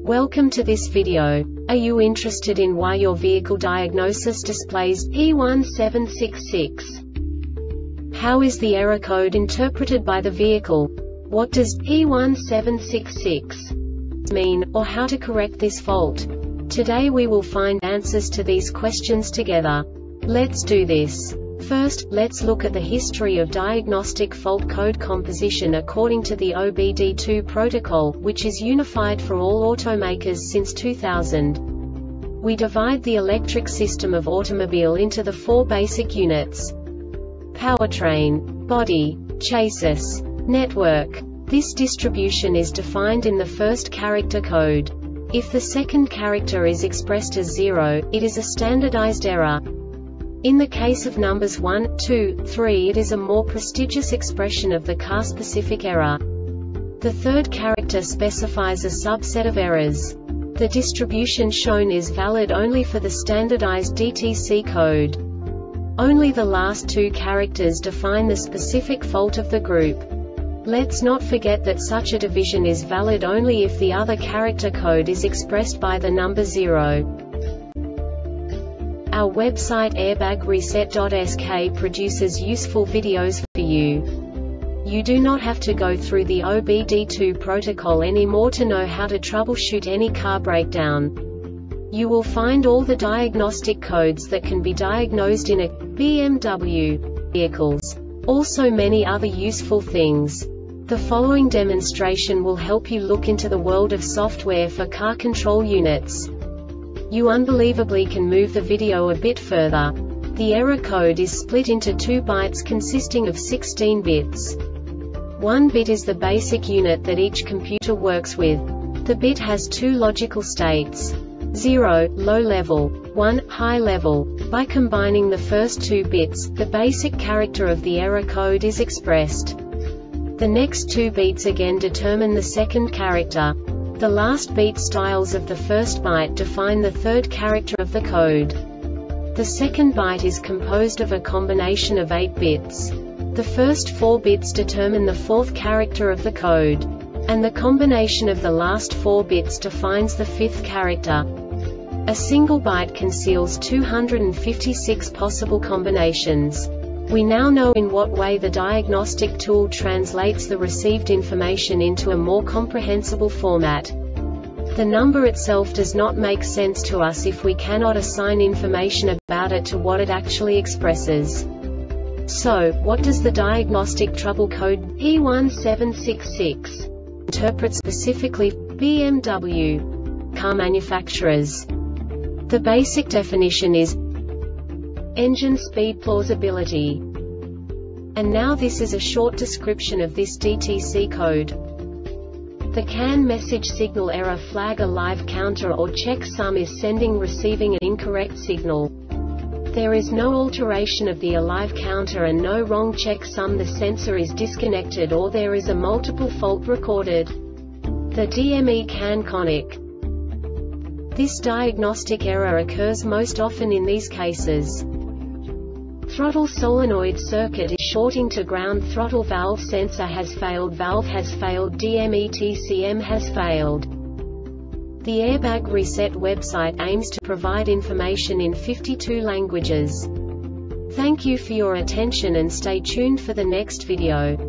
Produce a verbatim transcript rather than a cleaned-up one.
Welcome to this video. Are you interested in why your vehicle diagnosis displays P one seven six six? How is the error code interpreted by the vehicle? What does P one seven six six mean, or how to correct this fault? Today we will find answers to these questions together. Let's do this. First, let's look at the history of diagnostic fault code composition according to the O B D two protocol, which is unified for all automakers since two thousand. We divide the electric system of automobile into the four basic units: powertrain, body, chassis, network. This distribution is defined in the first character code. If the second character is expressed as zero, it is a standardized error. In the case of numbers one, two, three, it is a more prestigious expression of the car-specific error. The third character specifies a subset of errors. The distribution shown is valid only for the standardized D T C code. Only the last two characters define the specific fault of the group. Let's not forget that such a division is valid only if the other character code is expressed by the number zero. Our website airbag reset dot S K produces useful videos for you. You do not have to go through the O B D two protocol anymore to know how to troubleshoot any car breakdown. You will find all the diagnostic codes that can be diagnosed in a B M W vehicles. Also many other useful things. The following demonstration will help you look into the world of software for car control units. You unbelievably can move the video a bit further. The error code is split into two bytes consisting of sixteen bits. One bit is the basic unit that each computer works with. The bit has two logical states: zero, low level, one, high level. By combining the first two bits, the basic character of the error code is expressed. The next two beats again determine the second character. The last beat styles of the first byte define the third character of the code. The second byte is composed of a combination of eight bits. The first four bits determine the fourth character of the code. And the combination of the last four bits defines the fifth character. A single byte conceals two hundred fifty-six possible combinations. We now know in what way the diagnostic tool translates the received information into a more comprehensible format. The number itself does not make sense to us if we cannot assign information about it to what it actually expresses. So, what does the diagnostic trouble code P one seven six six interpret specifically for B M W car manufacturers? The basic definition is engine speed plausibility. And now this is a short description of this D T C code. The CAN message signal error flag alive counter or checksum is sending receiving an incorrect signal. There is no alteration of the alive counter and no wrong checksum. The sensor is disconnected or there is a multiple fault recorded. The D M E CAN conic. This diagnostic error occurs most often in these cases: throttle solenoid circuit is shorting to ground, throttle valve sensor has failed, valve has failed, D M E T C M has failed. The Airbag Reset website aims to provide information in fifty-two languages. Thank you for your attention and stay tuned for the next video.